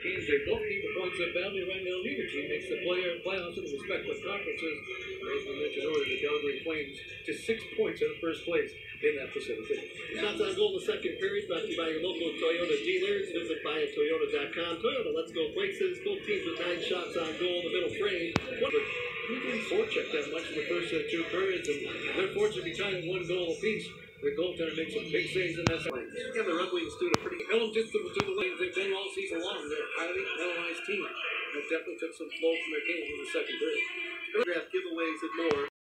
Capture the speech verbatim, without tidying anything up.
teams, they both need the points that badly right now. Neither team makes the player playoffs in the respective conferences. As we mentioned earlier, the Calgary Flames just six points in first place in that Pacific. Shots on goal in the second period, brought to you by your local Toyota dealers. Visit buy a toyota dot com. Toyota, let's go places. Both teams with nine shots on goal in the middle frame. One, but we didn't forecheck that much in the first uh, two periods, and they're fortunate to be tied at one goal apiece. The goaltender makes some big saves in that second. And the Red Wings doing a pretty Held just to, to the lanes they've been all season long. They're a highly penalized team. That definitely took some flow from their game in the second period. draft giveaways and more.